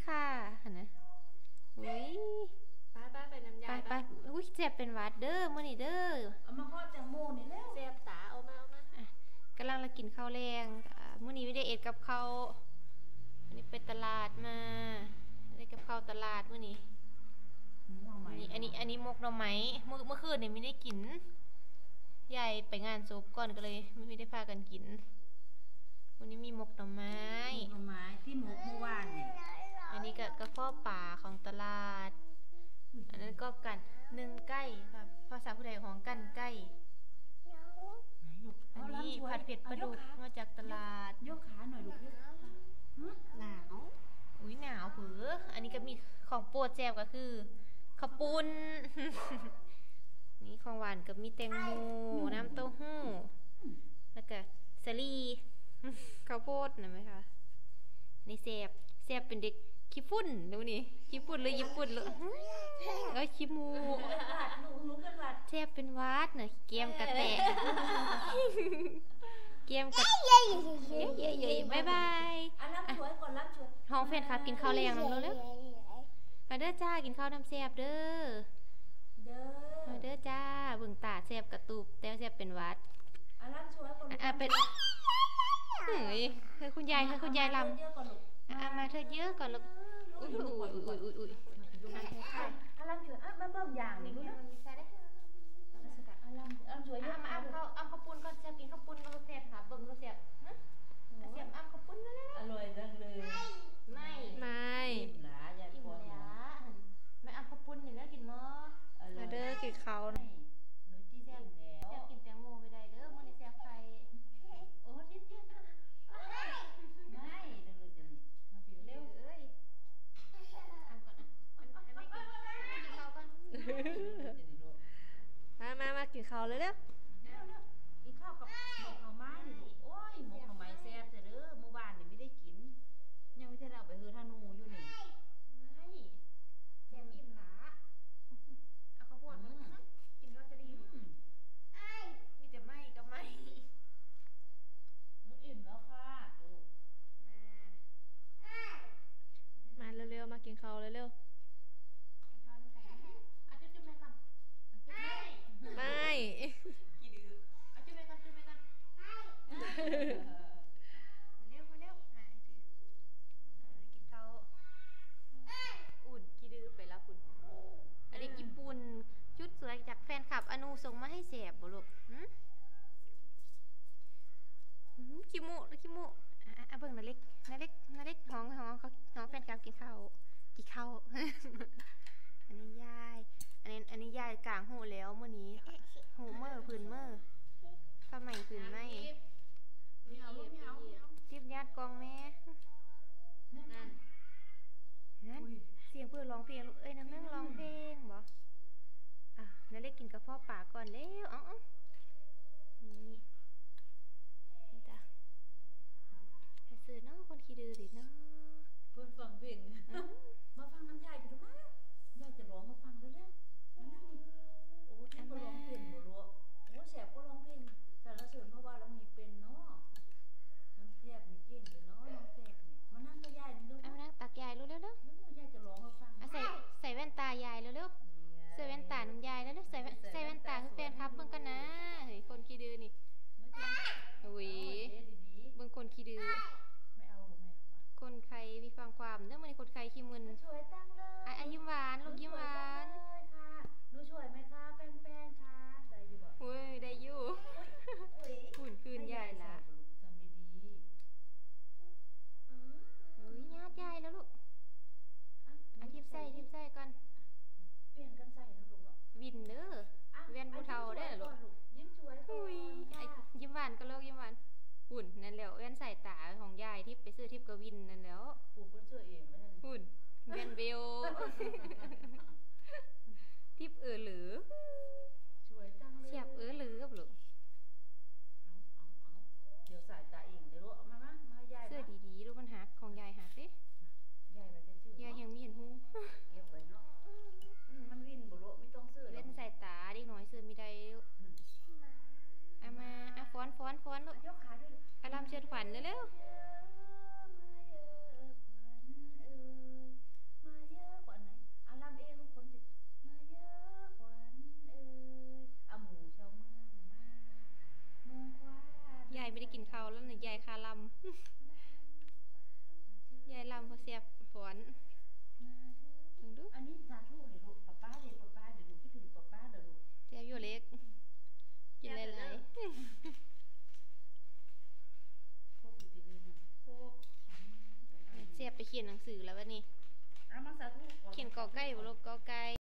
ค่ะหันนะอุ้ยป้าไปน้ำยาไปอุ้ยเจ็บเป็นหวัดเด้อมื้อนี้เด้อเอามาทอดแตงโมนี่แล้วเสียบตาเอามกำลังกินข้าวแรงมื้อนี้ไม่ได้เอ็ดกับข้าวอันนี้ไปตลาดมาได้กับข้าวตลาดมื้อนี้อันนี้มกหน่อไม้เมื่อคืนเนี่ยไม่ได้กินยายไปงานศพก่อนก็เลยไม่ได้พากันกินวันนี้มีมกหน่อไม้ที่หมกเมื่อวานนี่อันนี้ก็กระเพาะป่าของตลาดอันนั้นก็กันนึ่งไก่ครับภาษาผู้ใดของกันไก่อันนี้ผัดเผ็ดปลาดุกมาจากตลาดยกขาหน่อยลูกหนาวอุ้ยหนาวเผืออันนี้ก็มีของโปรดแซ่บก็คือข้าวปุ้นนี่ของหวานก็มีแตงโมน้ำเต้าหู้แล้วก็สลีข้าวโพดนะไหมคะนี่แซ่บเป็นเด็กขี้ฝุ่นดูนี่ขี้ฝุ่นเลยญี่ปุ่นเลยขี้มูแซ่บเป็นวัดนะเกียมกระแตะเกียมกระเย่บายบายห้องแฟนครับกินข้าวแรงน้ำเร็วมาเด้อจ้ากินข้าวน้ำแซ่บเด้อมาเด้อจ้าเบิ่งตาแซ่บกระตูบแต่แซ่บเป็นวัดเป็นเฮ้ยคุณยายลำมาเธอเยอะก่อนลูกอุ้ยอาลัมช่วยมาเบิ่มอย่างนี่ลูกอาลัมช่วยมาอ้ำข้าวปุ้นก่อนแซ่บกินข้าวปุ้นมาแซ่บค่ะเบิ่งมาแซ่บแซ่บอ้ำข้าวปุ้นนั่นแหละอร่อยจังเลยไม่หลายายพรไม่อ้ำข้าวปุ้นอย่างนี้กินมั้มาเด้อกินข้าวหนูที่แซ่บแล้วแซ่บกินแตงโมไปได้เด้อมื้อนี้แซ่บไข่โอ้นิดเดียวไม่เร็วๆจะนี่มาผิวเร็วอ้ำก่อนไม่กินข้าวก่อนมากินข้าวเลยเด้อกินข้าวกับหมกหน่อไม้นี่โอ้ยหมกหน่อไม้แซ่บแต่เด้อเมื่อวานนี่ไม่ได้กินยังไม่ได้เอาไปเฮือธนูอยู่นี่ไม่แซ่บอิ่มหลาเอาข้าวโพดกินก็จะดีมีแต่ไม่กับไม่หนูอิ่มแล้วค่ะลูกมาเร็วๆมากินข้าวเร็วจุ๊บแม่ก่อนไม่กี่ดื้อจุ๊บแม่ก่อนมาเร็วกินข้าวอุ่นกี่ดื้อไปแล้วคุณอันนี้ญี่ปุ่นชุดสวยจากแฟนคลับอนูส่งมาให้เสียบบ่ลูกขี้มูเบิ่งนาเล็กห้องแฟนคลับกินข้าวอันนี้ยายกลางหูแล้วมื้อนี้หูเมื่อผืนเมื่อทำไมผืนไม่ทิพญาติกองแม่นั่นเสียงเพื่อร้องเพลงลูกน้ำนึ่งร้องเพลงบ่นาเล็กกินกระเพาะปลาก่อนแล้วนี่จ้ะให้ซื้อเนาะคนขี้ดื้อดิเนาะเพื่อนฟังเพลงมาฟังน้ำยายกันดูมั้ยยายจะร้องมาฟังเร็วๆนั่นนี่โอ้ท่านก็ร้องเพลงบ่รู้โอ้แสบก็ร้องเพลงสรรเสริญเพราะว่าเรามีเป็นเนาะน้ำแทบมีเก่งเลยเนาะน้ำแทบนี่มานั่งกับยายนี่ลูกมานั่งตักยายเร็วๆยายจะร้องมาฟังใส่แว่นตายายเร็วๆใส่แว่นตาน้ำยายแล้วใส่แว่นตาคือแฟนครับเบิ่งกันนะเฮ้ยคนขี้ดื้อนี่อุ้ยเบิ่งคนขี้ดื้อไม่เอาคนใครมีฟังความเนื่องมันคนใครขี้มึนช่วยตั้งเลยยิ้มหวานลูกยิ้มหวานค่ะหนูช่วยไหมคะแฟนๆค่ะได้อยู่บ่เฮ้ยได้อยู่หุ่นคืนใหญ่ละจำดีอุ้ยญาติใหญ่แล้วลูกทิพใส่ก่อนเปลี่ยนกันใส่นะลูกเนาะวินเด้อเวียนผู้เฒ่าได้เหรอลูกยิ้มช่วยอุ้ยยิ้มหวานก็เลิกยิ้มหวานหุ่นนั่นแล้วเวียนใส่ตาของยายที่ไปซื้อทิพกวินนั่นแล้วปู่เพิ่นเชื่อเองเลยหุ่นเวียนเบลทิพหรือช่วยตั้งเลยเสียบหรือกับลูกเอาเดี๋ยวใส่ตาเองเดี๋ยวลูกเอามายายเสื้อดีๆลูกมันหักของยายหักดิยายไปจะชื่อยายยังมีเห็นหูเก็บไว้เนาะมันวินบ่ลูกไม่ต้องซื้อเล่นใส่ตาเด็กน้อยซื้อมีได้ลูกมาฟ้อนลูกยกขาด้วยอารามเชิญขวัญเร็วไม่ได้กินข้าวแล้วเนี่ยยายคาลำยายลำเพอเสียบฝนดูอันนี้สาธุเดี๋ยวลูกป้าเดี๋ยวลูกคิดถึงป้าเดี๋ยวลูกเสียบอยู่เล็กกินอะไรโคบอยู่ตีเลยนะโคบเสียบไปเขียนหนังสือแล้ววะนี่เอามาสาธุเขียนกอไก่บ่ลูกกอไก่